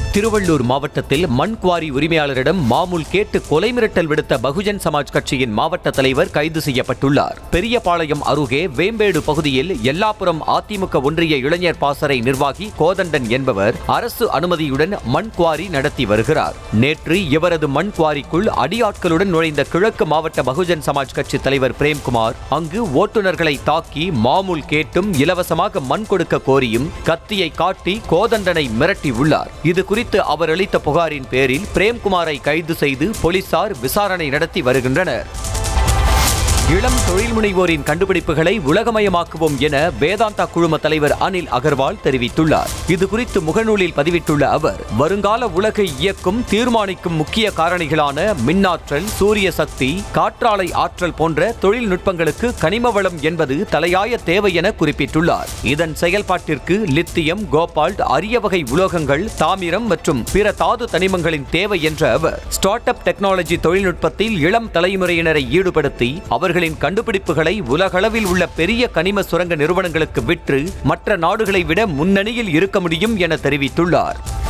திருவள்ளூர் மாவட்டத்தில் மண் குவாரி உரிமையாளரிடம் மாமூல் கேட்டு கொலை மிரட்டல் விடுத்த பகுஜன் சமாஜ் கட்சியின் மாவட்ட தலைவர் கைது செய்யப்பட்டுள்ளார். பெரியபாளையம் அருகே வேம்பேடு பகுதியில் எல்லாப்புரம் அதிமுக ஒன்றிய இளைஞர் பாசறை நிர்வாகி கோதண்டன் என்பவர் அரசு அனுமதியுடன் மண் குவாரி நடத்தி வருகிறார். நேற்று இவரது மண் குவாரிக்குள் அடியாட்களுடன் நுழைந்த கிழக்கு மாவட்ட பகுஜன் சமாஜ் கட்சி தலைவர் பிரேம்குமார் அங்கு ஓட்டுநர்களை தாக்கி மாமூல் கேட்டும் இலவசமாக மண் கொடுக்க கோரியும் கத்தியை காட்டி கோதண்டனை மிரட்டியுள்ளார். இது குறித்து அவர் அளித்த புகாரின் பேரில் பிரேம்குமாரை கைது செய்து போலீசார் விசாரணை நடத்தி வருகின்றனர். இளம் தொழில் முனைவோரின் கண்டுபிடிப்புகளை உலகமயமாக்குவோம் என வேதாந்தா குழும தலைவர் அனில் அகர்வால் தெரிவித்துள்ளார். இதுகுறித்து முகநூலில் பதிவிட்டுள்ள அவர், வருங்கால உலகை இயக்கும் தீர்மானிக்கும் முக்கிய காரணிகளான மின்னாற்றல், சூரிய சக்தி, காற்றாலை ஆற்றல் போன்ற தொழில்நுட்பங்களுக்கு கனிம வளம் என்பது தலையாய தேவை என குறிப்பிட்டுள்ளார். இதன் செயல்பாட்டிற்கு லித்தியம், கோபால்ட், அரிய வகை உலோகங்கள், தாமிரம் மற்றும் பிற தாது தனிமங்களின் தேவை என்ற அவர், ஸ்டார்ட் அப் டெக்னாலஜி தொழில்நுட்பத்தில் இளம் தலைமுறையினரை ஈடுபடுத்தி அவர்களின் கண்டுபிடிப்புகளை உலகளவில் உள்ள பெரிய கனிம சுரங்க நிறுவனங்களுக்கு விற்று மற்ற நாடுகளை விட முன்னணியில் இருக்க முடியும் என தெரிவித்துள்ளார்.